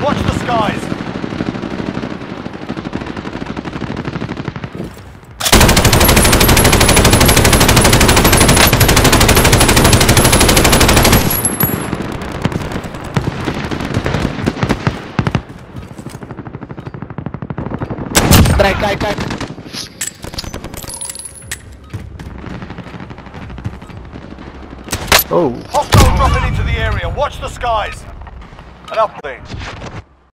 Watch the skies. Right. Oh. Hostile dropping into the area. Watch the skies. An uplink.